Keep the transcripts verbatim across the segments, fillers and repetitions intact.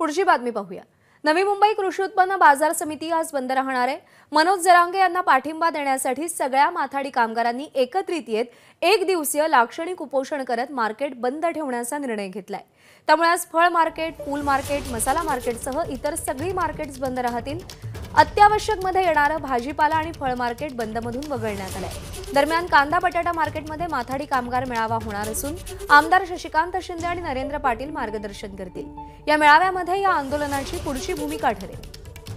पुढची बातमी पाहूया। नवी मुंबई कृषी उत्पन्न बाजार समिती आज बंद राहणार आहे। मनोज जरांगे यांना पाठिंबा देण्यासाठी सगळ्या माथाडी कामगारांनी एकत्रित येत एक दिवसीय लाक्षणिक उपोषण करत मार्केट बंद ठेवण्याचा निर्णय घेतलाय। त्यामुळे आज फळ मार्केट, फूल मार्केट, मसाला मार्केटसह इतर सगळी मार्केट्स बंद राहतील। अत्यावश्यक मध्ये येणारे भाजीपाला आणि फळ मार्केट बंदमधून वगळण्यात आले। दरम्यान कांदा बटाटा मार्केटमध्ये माथाडी कामगार मेळावा होणार असून आमदार शशिकांत शिंदे आणि नरेंद्र पाटील मार्गदर्शन करतील। या मेळाव्यामध्ये या आंदोलनाची पुढची भूमिका ठरेल।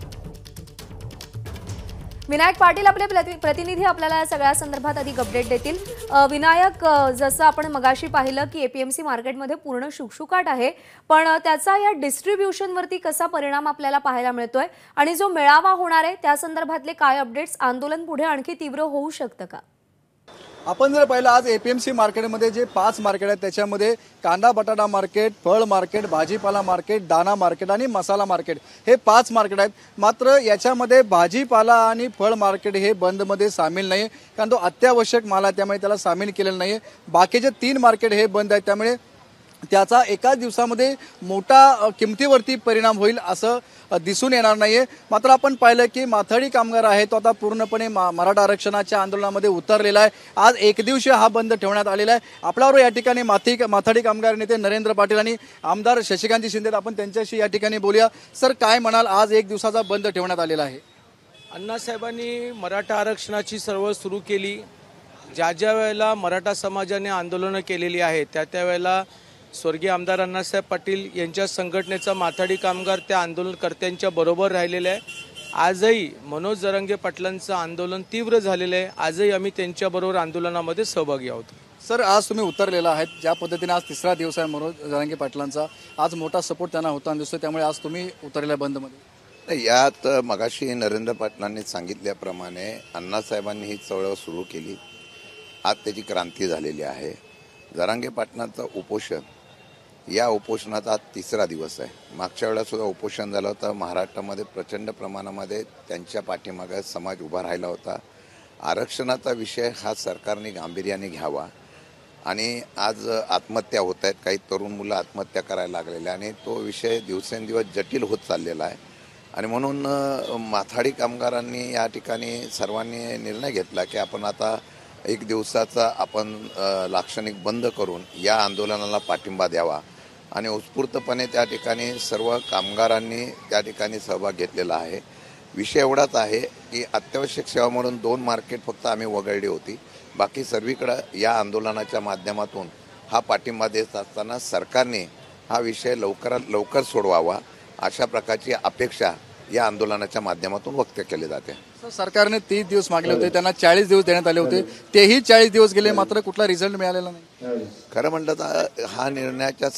विनायक पाटील आपले प्रतिनिधी आपल्याला या सगळ्या संदर्भात अधिक अपडेट देतील। विनायक, जसं आपण मगाशी पाहिलं की एपीएमसी मार्केटमध्ये पूर्ण शुकशुकाट आहे, पण त्याचा या डिस्ट्रीब्युशन वरती कसा परिणाम आपल्याला पाहायला मिळतोय आणि जो मेळावा होणार आहे त्या संदर्भातले काय अपडेट्स? आंदोलन पुढे आणखी तीव्र होऊ शकतं का? आपण जर पाहिलं आज एपीएमसी मार्केटमध्ये जे पाच मार्केट आहेत त्याच्यामध्ये कांदा बटाटा मार्केट, फळ मार्केट, भाजीपाला मार्केट, दाणा मार्केट आणि मसाला मार्केट हे पाच मार्केट आहेत। मात्र याच्यामध्ये भाजीपाला आणि फळ मार्केट हे बंदमध्ये सामील नाही, कारण तो अत्यावश्यक माल आहे, त्यामुळे त्याला सामील केलेलं नाही। बाकीचे तीन मार्केट हे बंद आहेत, त्यामुळे त्याचा एकाच दिवसामध्ये मोठा किमतीवरती परिणाम होईल असं दिसून येणार नाहीये। मात्र आपण पाहिलं की माथाडी कामगार आहे तो आता पूर्णपणे मराठा आरक्षणाच्या आंदोलनामध्ये उतरलेला आहे। आज एक दिवसीय हा बंद ठेवण्यात आलेला आहे। आपल्यावर या ठिकाणी माथी माथाडी कामगार नेते नरेंद्र पाटील आणि आमदार शशिकांत शिंदे, आपण त्यांच्याशी या ठिकाणी बोलूया। सर, काय म्हणाल, आज एक दिवसाचा बंद ठेवण्यात आलेला आहे? अण्णासाहेबांनी मराठा आरक्षणाची चळवळ सुरू केली। ज्या ज्या वेळेला मराठा समाजाने आंदोलनं केलेली आहेत त्या त्यावेळेला स्वर्गीय आमदार अण्णासाहेब पाटील यांच्या संघटनेचा माथाडी कामगार त्या आंदोलनकर्त्यांच्या बरोबर राहिलेले आहे। आजही मनोज जरांगे पाटलांचं आंदोलन तीव्र झालेलं आहे। आजही आम्ही त्यांच्याबरोबर आंदोलनामध्ये सहभागी आहोत। सर, आज तुम्ही उतरलेला आहेत, ज्या पद्धतीने आज तिसरा दिवस आहे मनोज जरांगे पाटलांचा, आज मोठा सपोर्ट त्यांना होताना दिसतो, त्यामुळे आज तुम्ही उतरलेल्या बंदमध्ये? यात मगाशी नरेंद्र पाटलांनी सांगितल्याप्रमाणे अण्णासाहेबांनी ही चळवळ सुरू केली। आज त्याची क्रांती झालेली आहे। जरांगे पाटलांचं उपोषण, या उपोषणाचा आज तिसरा दिवस आहे। मागच्या वेळेला सुद्धा उपोषण झालं होतं। महाराष्ट्रामध्ये प्रचंड प्रमाणामध्ये त्यांच्या पाठीमागे समाज उभा राहिला होता। आरक्षणाचा विषय हा सरकारने गांभीर्याने घ्यावा आणि आज आत्महत्या होत आहेत, काही तरुण मुलं आत्महत्या करायला लागलेले आणि तो विषय दिवसेंदिवस जटिल होत चाललेला आहे। आणि म्हणून माथाडी कामगारांनी या ठिकाणी सर्वांनी निर्णय घेतला की आपण आता एक दिवसाचा आपण लाक्षणिक बंद करून या आंदोलनाला पाठिंबा द्यावा आणि उत्स्फूर्तपणे त्या ठिकाणी सर्व कामगारांनी त्या ठिकाणी सहभाग घेतलेला आहे। विषय एवढाच आहे की अत्यावश्यक सेवा म्हणून दोन मार्केट फक्त आम्ही वगळली होती, बाकी सर्वीकडे या आंदोलनाच्या माध्यमातून हा पाठिंबा देत असताना सरकारने हा विषय लवकरात लवकर सोडवावा अशा प्रकारची अपेक्षा या आंदोलनाच्या माध्यमातून व्यक्त केले जाते। सरकारने तीस दिवस मागले होते, त्यांना चाळीस दिवस देण्यात आले होते, तेही चाळीस दिवस गेले, मात्र कुठला रिझल्ट मिळालेला नाही। खरं म्हटलं तर हा निर्णयाच्या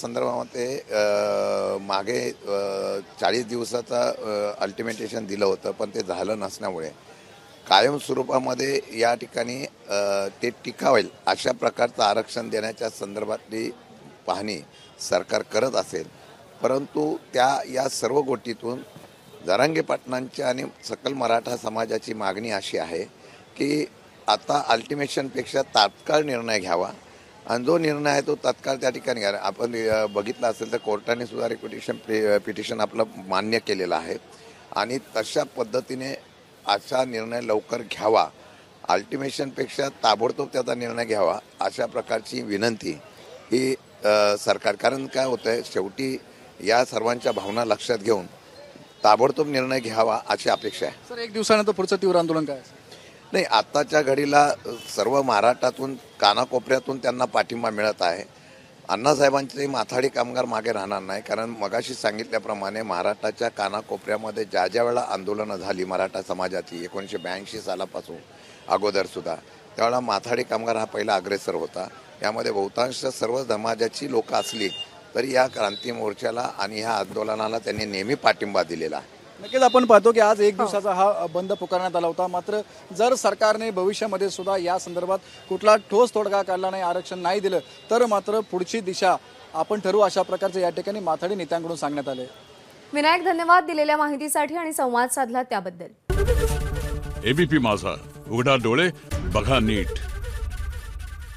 संदर्भामध्ये मागे चाळीस दिवसाचा अल्टिमेटेशन दिलं होतं, पण ते झालं नसल्यामुळे कायम स्वरूपामध्ये या ठिकाणी ते टिकावेल अशा प्रकारचं आरक्षण देण्याच्या संदर्भातली पाहणी सरकार करत असेल, परंतु त्या या सर्व गोष्टीतून जरांगे पाटलांची आणि सकल मराठा समाजाची मागणी अशी आहे की आता अल्टिमेशनपेक्षा तात्काळ निर्णय घ्यावा आणि जो निर्णय आहे तो तात्काळ त्या ठिकाणी घ्या। आपण बघितलं असेल तर कोर्टाने सुद्धा रिपिटिशन पिटिशन आपलं मान्य केलेलं आहे आणि तशा पद्धतीने असा निर्णय लवकर घ्यावा, अल्टिमेशनपेक्षा ताबडतोब त्याचा निर्णय घ्यावा अशा प्रकारची विनंती ही सरकार, कारण काय होतं आहे शेवटी या सर्वांच्या भावना लक्षात घेऊन ताबडतोब निर्णय घ्यावा अशी अपेक्षा आहे। सर, एक दिवसानंतर पुढचं तीव्र आंदोलन काय? नाही, आत्ताच्या घडीला सर्व महाराष्ट्रातून कानाकोपऱ्यातून त्यांना पाठिंबा मिळत आहे। अण्णासाहेबांचे माथाडी कामगार मागे राहणार नाही, कारण मगाशी सांगितल्याप्रमाणे महाराष्ट्राच्या कानाकोपऱ्यामध्ये ज्या ज्या वेळेला आंदोलनं झाली मराठा समाजाची एकोणीसशे ब्याऐंशी सालापासून अगोदरसुद्धा, त्यावेळेला माथाडी कामगार हा पहिला अग्रेसर होता। यामध्ये बहुतांश सर्व समाजाची लोक असली तरी या क्रांती मोर्चाला आणि ह्या आंदोलनाला त्यांनी नेहमी पाठिंबा दिलेला आहे। नक्कीच आपण पाहतो की आज एक दिवसाचा हा बंद पुकारण्यात आला होता, मात्र जर सरकारने भविष्यामध्ये सुद्धा या संदर्भात कुठला ठोस तोडगा काढला नाही, आरक्षण नाही दिलं, तर मात्र पुढची दिशा आपण ठरवू अशा प्रकारचे या ठिकाणी माथाडी नेत्यांकडून सांगण्यात आले। विनायक, धन्यवाद दिलेल्या माहितीसाठी आणि संवाद साधला त्याबद्दल। एबीपी माझा, उघडा डोळे बघा नीट।